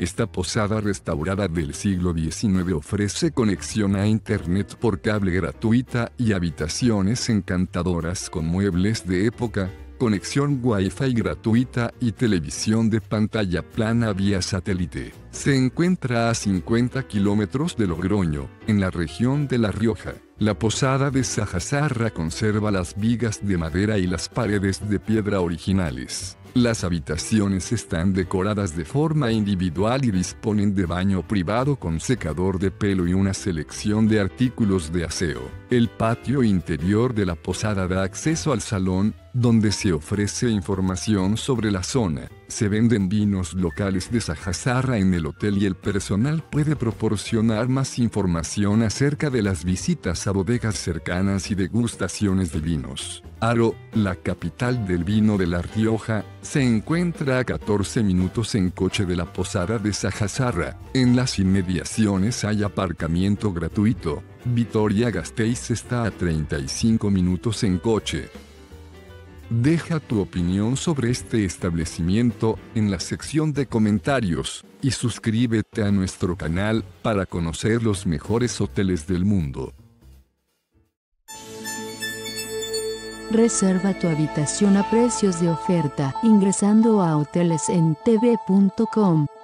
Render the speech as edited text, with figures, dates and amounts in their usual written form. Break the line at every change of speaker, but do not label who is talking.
Esta posada restaurada del siglo XIX ofrece conexión a internet por cable gratuita y habitaciones encantadoras con muebles de época, conexión Wi-Fi gratuita y televisión de pantalla plana vía satélite. Se encuentra a 50 kilómetros de Logroño, en la región de La Rioja. La posada de Sajasarra conserva las vigas de madera y las paredes de piedra originales. Las habitaciones están decoradas de forma individual y disponen de baño privado con secador de pelo y una selección de artículos de aseo. El patio interior de la posada da acceso al salón, donde se ofrece información sobre la zona. Se venden vinos locales de Sajasarra en el hotel y el personal puede proporcionar más información acerca de las visitas a bodegas cercanas y degustaciones de vinos. Haro, la capital del vino de La Rioja, se encuentra a 14 minutos en coche de la posada de Sajasarra. En las inmediaciones hay aparcamiento gratuito. Vitoria-Gasteiz está a 35 minutos en coche. Deja tu opinión sobre este establecimiento en la sección de comentarios y suscríbete a nuestro canal para conocer los mejores hoteles del mundo.
Reserva tu habitación a precios de oferta ingresando a hotelesentv.com.